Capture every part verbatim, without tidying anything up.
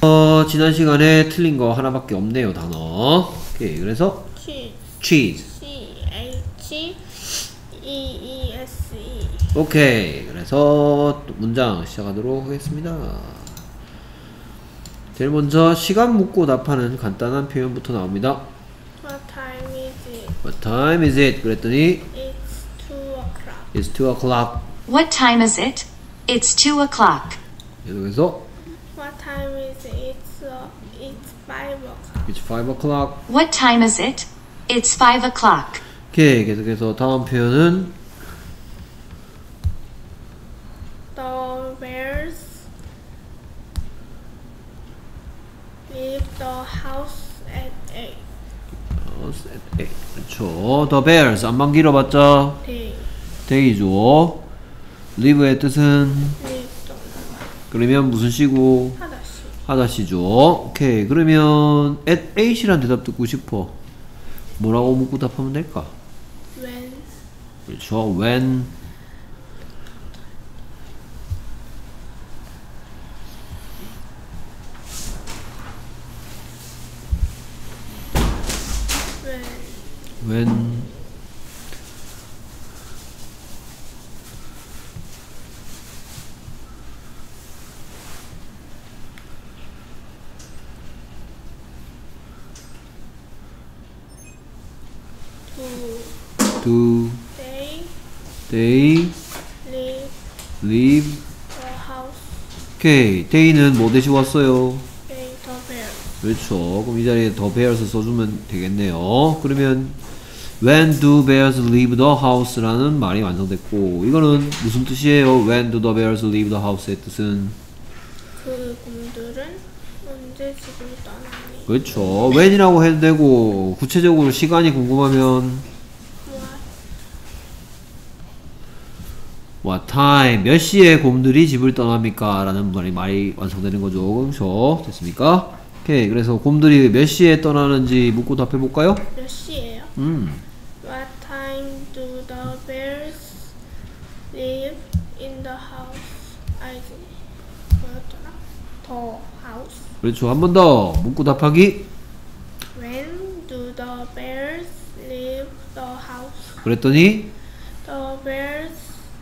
어, 지난 시간에 틀린 거 하나밖에 없네요, 단어. 오케이, 그래서 cheese. C H E E S E. 오케이, 그래서 또 문장 시작하도록 하겠습니다. 제일 먼저 시간 묻고 답하는 간단한 표현부터 나옵니다. What time is it? What time is it? 그랬더니 It's two o'clock. It's two o'clock. What time is it? It's two o'clock. 계속해서 What time is it? It's uh, it's five o'clock. It's five o'clock. What time is it? It's five o'clock. 오케이, 계속해서 다음 표현은 The bears leave the house at eight. house at eight. 그렇죠. The bears 안만 길어봤자 They 데이죠. live의 뜻은 leave the 그러면 무슨 시고 하다시. 하다시죠. 오케이, 그러면 at eight이란 대답 듣고 싶어. 뭐라고 묻고 답하면 될까? When 그렇죠. when when when do do they they leave leave the house? 오케이, day는 뭐 대신 왔어요? They the bears. 그렇죠. 그럼 이 자리에 the bears 써주면 되겠네요. 그러면 when do bears leave the house라는 말이 완성됐고, 이거는 무슨 뜻이에요? when do the bears leave the house의 뜻은 그 곰들은 언제 집을 떠나니? 그렇죠. when이라고 해도 되고, 구체적으로 시간이 궁금하면 What what time, 몇 시에 곰들이 집을 떠납니까? 라는 말이, 말이 완성되는 거죠. 그렇죠. 됐습니까? 오케이, 그래서 곰들이 몇 시에 떠나는지 묻고 답해볼까요? 몇 시예요? 음, What time do the bears live in the house? 알지? 뭐였더라? The house. 그렇죠. 한 번 더 묻고 답하기. When do the bears leave the house? 그랬더니 The bears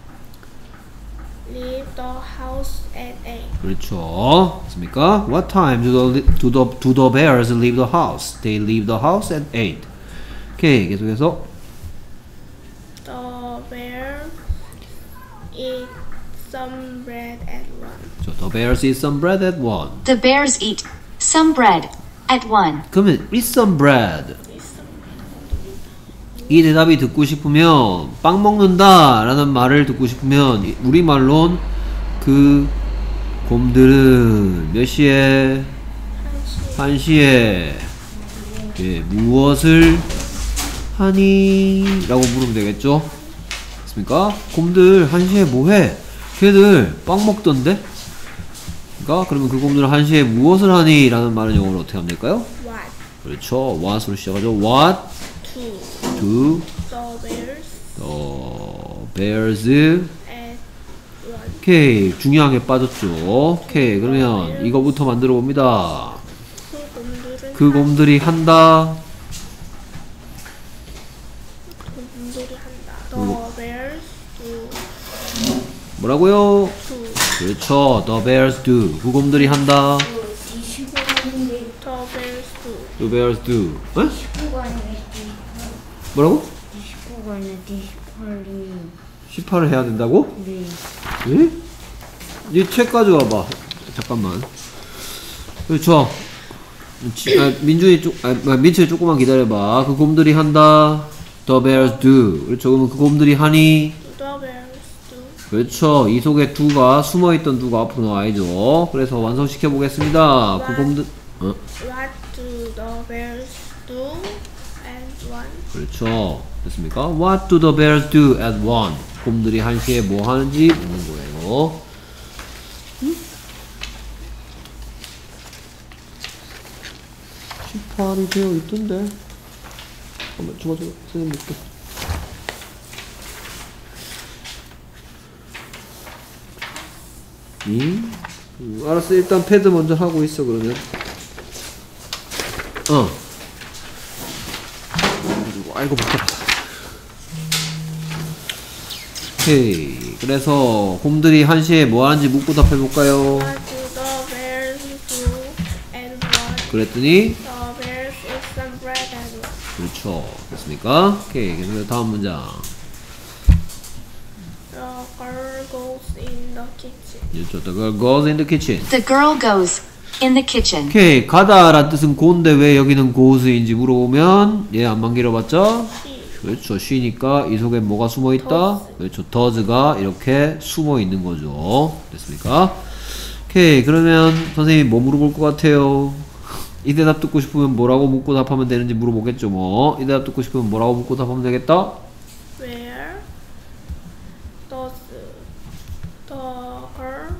leave the house at eight. 그렇죠. 됐습니까? What time do the, do the, do the bears leave the house? They leave the house at eight. 오케이, 계속해서 The bear eat some bread at one. 저, the bears eat some bread at one. The bears eat some bread at one. 그러면 eat some bread. Eat some 이 대답이 듣고 싶으면 빵 먹는다 라는 말을 듣고 싶으면 이- 우리말론 그 곰들은 몇 시에 한 시에 예, 무엇을 하니? 라고 물으면 되겠죠? 됐습니까? 곰들 한 시에 뭐해? 걔들 빵 먹던데? 그러니까 그러면 그 곰들은 한 시에 무엇을 하니? 라는 말은 영어로 어떻게 하면 될까요? What 그렇죠. what으로 시작하죠. What to do the bears the bears at one? 오케이, 중요한 게 빠졌죠. 오케이, 그러면 이거부터 만들어 봅니다. 그 곰들은 그 곰들이 한다. 그 곰들이 한다. The bears do 뭐라고요? do 그렇죠. The bears do. 그 곰들이 한다. the bears do. The bears do. 에? 십구간에 뭐라고? 십구간에 디스플레이. 십팔을 해야 된다고? 네. 예? 이책 가져와봐. 잠깐만. 그렇죠. 지- 아, 민준이 쪽, 아, 민철이 조금만 기다려봐. 그 곰들이 한다. The bears do. 그렇죠. 그러면 그 곰들이 하니? The bears do. 그렇죠. 이 속에 do가 숨어있던 do가 앞으로 나와야죠. 그래서 완성시켜 보겠습니다. 그 곰들, 어? What do the bears do at one? 그렇죠. 됐습니까? What do the bears do at one? 곰들이 한 시에 뭐 하는지 묻는 거예요. 십팔이 되어 있던데. 잠깐만, 줘봐, 줘봐. 선생님 볼게. 이 음, 알았어. 일단 패드 먼저 하고 있어 그러면. 어. 그리고 아이고 복잡하다. 오케이. 그래서 곰들이 한 시에 뭐 하는지 묻고 답해볼까요? What do the bears do and what 그랬더니 the bears eat some bread and what? 그렇죠. 됐습니까? 오케이. 그래서 다음 문장. The girl goes in the kitchen. 그렇죠. The girl goes in the kitchen. The girl goes in the kitchen. 오케이. 가다 라는 뜻은 고인데 왜 여기는 goes인지 물어보면 얘 안만 길어봤죠? She. 그렇죠. 쉬니까 이 속에 뭐가 숨어 있다? 그렇죠. does가 이렇게 숨어 있는 거죠. 됐습니까? 오케이. 그러면 선생님이 뭐 물어볼 것 같아요? 이 대답 듣고 싶으면 뭐라고 묻고 답하면 되는지 물어보겠죠. 뭐. 이 대답 듣고 싶으면 뭐라고 묻고 답하면 되겠다? Where does the girl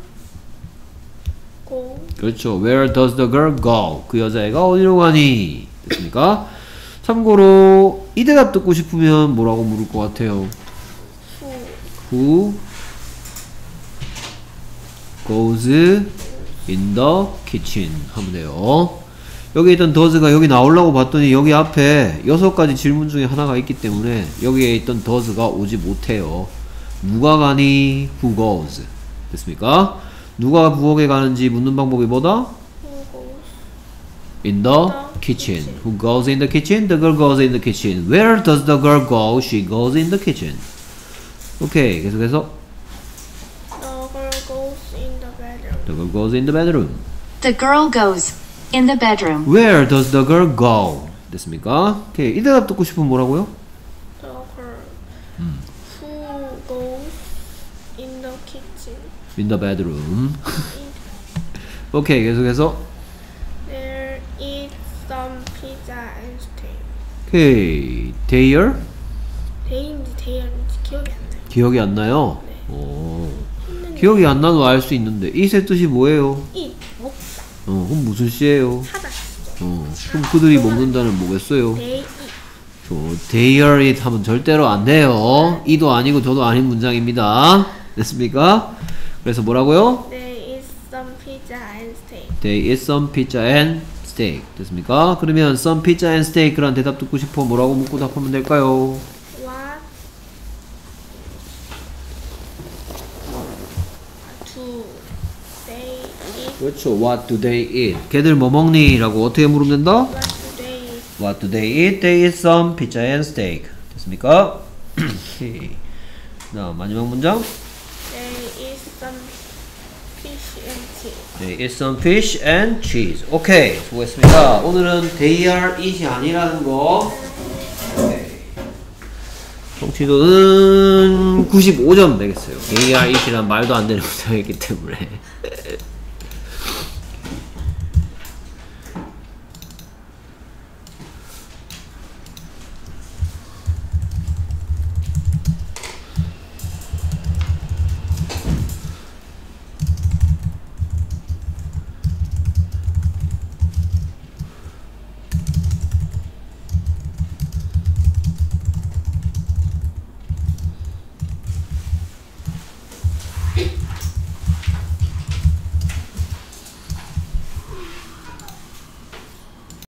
go? 그렇죠. Where does the girl go? 그 여자애가 어디로 가니? 됐습니까? 참고로 이 대답 듣고 싶으면 뭐라고 물을 것 같아요? Who Who goes in the kitchen? 하면 돼요. 여기 있던 does가 여기 나오려고 봤더니 여기 앞에 여섯 가지 질문 중에 하나가 있기 때문에 여기에 있던 does가 오지 못해요. 누가 가니? Who goes? 됐습니까? 누가 부엌에 가는지 묻는 방법이 뭐다? who goes In the kitchen. Who goes in the kitchen? The girl goes in the kitchen. Where does the girl go? She goes in the kitchen. 오케이. 계속해서 the girl goes in the bedroom. The girl goes in the bedroom. The girl goes in the bedroom. Where does the girl go? 됐습니까? 오케이. 이 대답 듣고 싶으면 뭐라고요? The girl who goes in the kitchen. In the bedroom. 오케이. 계속해서 There is some pizza and steak. 오케이. There? 데이인지 데이인지 기억이 안 나요. 기억이 안 나요? 네. 오. 기억이 안 나도 알 수 있는데 이의 뜻이 뭐예요? 이 먹다 어, 그럼 무슨 시예요? 하다. 어, 그럼 그들이 먹는다는 뭐겠어요? 데이 저 they it 하면 절대로 안 돼요. 이도 아니고 저도 아닌 문장입니다. 됐습니까? 그래서 뭐라고요? There is some pizza and steak. There is some pizza and steak. 됐습니까? 그러면 some pizza and steak란 대답 듣고 싶어 뭐라고 묻고 답하면 될까요? What do they eat? 그렇죠. What do they eat? 걔들 뭐 먹니? 라고 어떻게 물으면 된다? What do they eat? What do they eat? They eat some pizza and steak. 됐습니까? 오케이. 자, 마지막 문장. There is some fish and cheese. They eat some fish and cheese. 오케이. 수고했습니다. 오늘은 they are eat이 아니라는 거. 오케이. 정치도는 구십오 점 되겠어요. they are eat이란 말도 안 되는 문장이기 때문에.